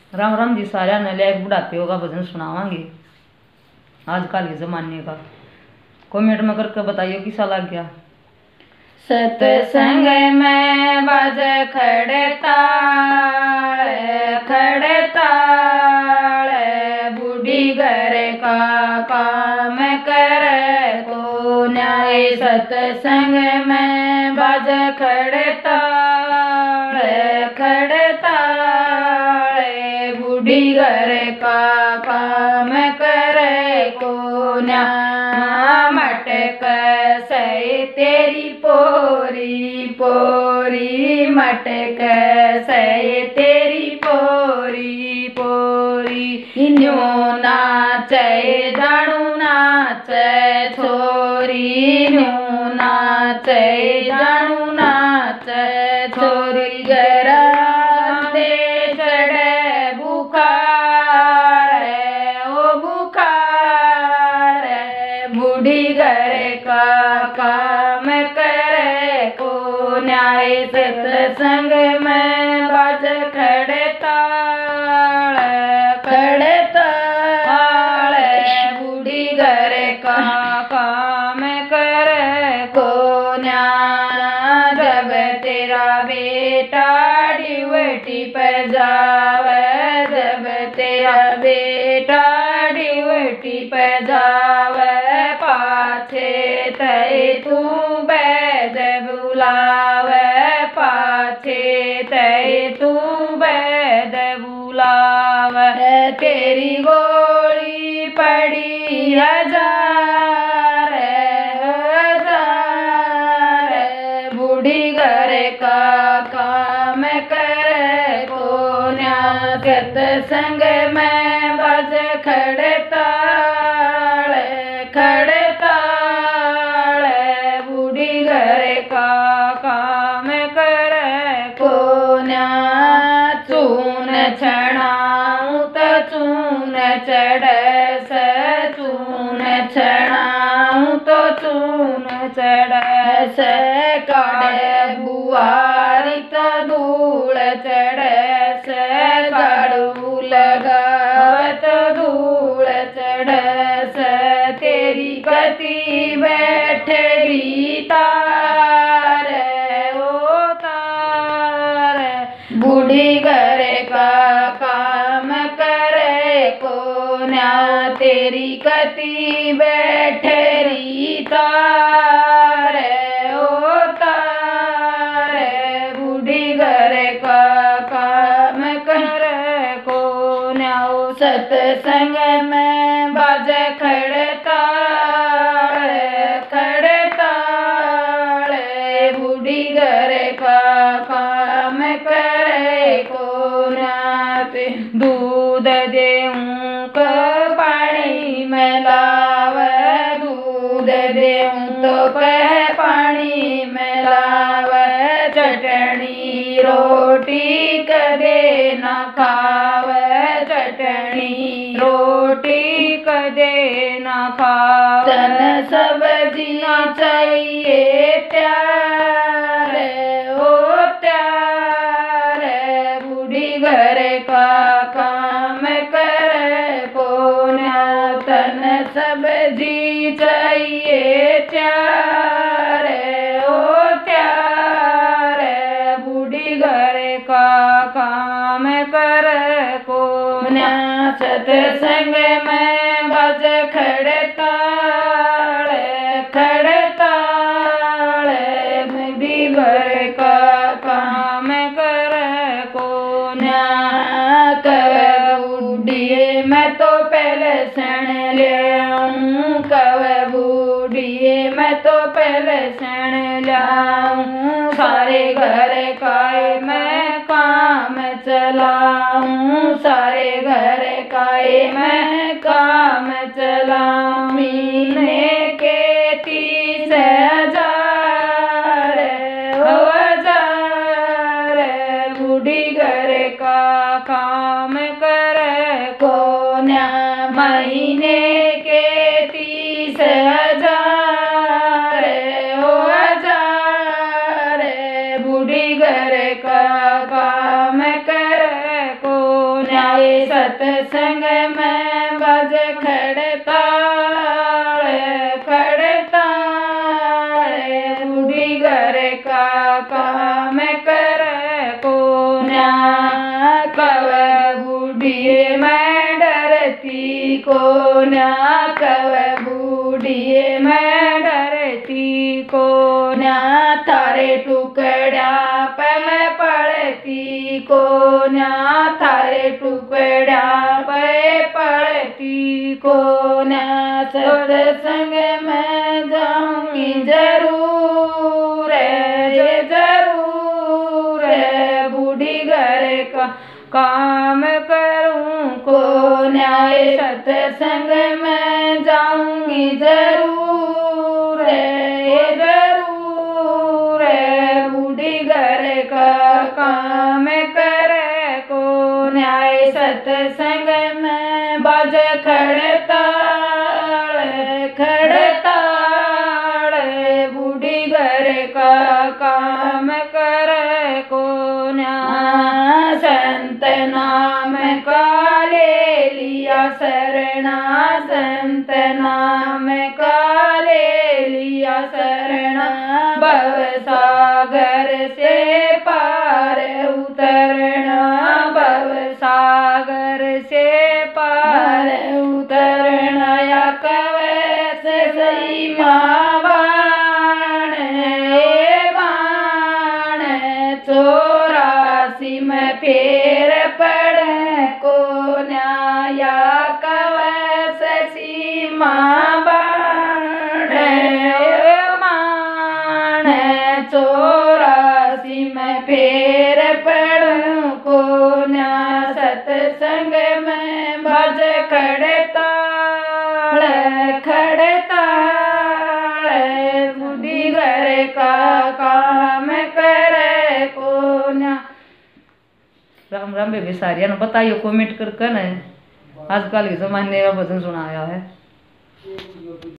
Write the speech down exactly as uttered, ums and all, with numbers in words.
राम राम जी सारा ने लिया बुढ़ापे का भजन सुनावांगे आजकल के जमाने का। कमेंट में करके बताइए किसा लग गया। सत्संग में बज खड़े ताल खड़े ताल बूढ़ी घर का काम करे को न्याय। सत्संग में बज खड़े ताल खड़े ताल बूढ़ी घर का काम करे को न्याय। मटक सही तेरी पोरी पोरी मटक सही तेरी पोरी पोरी न्यू नाचे जानू नाचे छोरी न्यू नाचे जानू नाचे छोरी। गरा दे चढ़े बुखार ओ बुखार बूढ़ी घर का काम करे को न्याय। सत्संग में बाज खड़े ताल खड़े ताल बूढ़ी घर का काम करे को न्याय। जब तेरा बेटा ड्यूटी पर जावे जब तेरा बेटा ड्यूटी पर जावे पाछे तय तू बैद बुलावे पाछे तय तू बैद बुलावे। तेरी गोली पड़ी हजार हजार बूढ़ी घर का काम करे को न्याय। सत्संग में बज खड़े ताल खड़े ताल बूढ़ी घर का काम करे को न्याय। चून छणाऊं तो चून चढ़े से चून छणाऊं तो चून चढ़े से काढ़े बुआरी तो धूल चढ़े से झाड़ू लगावत धूल चढ़े से। तेरी गति बैठेगी तार ओ तार बूढ़ी घर का काम करे को न्याय। तेरी गति बैठेगी तार ओ तार बूढ़ी घर का काम करे को न्याय। सत्संग में बाज खड़े ताल खड़े ताल बूढ़ी घर का काम करे को न्याय। दूध देऊं को पानी में लावे दूध देऊं तो कह पानी में लावे। चटनी रोटी कदे न खावे चटनी रोटी कदे न खावे। तन सब्जी चाहिए प्यार ओ प्यार बूढ़ी घर का काम करे को न्याय। तन सब्जी चाहिए प्यार ओ प्यार बूढ़ी घर का काम करे को न्याय। सत्संग में बज खड़े ताल खड़े ताल बूढ़ी घर का काम करे को न्याय। कव बूढ़ी मैं तो पहले सण ले आऊं कव बूढ़ी मैं तो पहले सण लाऊं। सारे घर का मैं काम चलाऊं सारे घर का मैं काम चलाऊं। महीने के तीस हजार हो हजार बूढ़ी घर का काम करे को न्याय। महीने के तीस हजार हो हजार बूढ़ी घर का काम करे को न्याय। न्याय सत्संग में बज खड़ताल खड़ताल बूढ़ी घर का काम कर को न्या कव बूढ़ी मैं डरती को न्या कव बूढ़ी मैं डरती को न्या थारे टुकड़ा पे मैं पड़ती को न्या थारे टुकड़ा पे पड़ती को न्या सत्संग में जाऊंगी जरूर ये जरूर बूढ़ी घर का काम करूं को न्याय सत्संग में जाऊंगी जरूर ये जरूर बूढ़ी घर का काम करे को न्याय सत्संग में बाज खड़ताल खड़ताल बूढ़ी घर का काम करे को न्याय संत नाम का ले लिया शरणा संत नाम का ले लिया शरणा भव सागर से पार उतरना भव सागर से पार उतरना या कवच सही मावाण बाण चौरासी में फेर पड़ को न्याया कवच सीमा बाण बाण चौरासी में फेर पड़ को न्या सत्संग में भज खड़ताल खड़ताल बूढ़ी घर का काम करे को न्या। राम राम बेबी सारिया ने बताइयो कमेंट करके न आजकल के जमाने का भजन सुनाया है।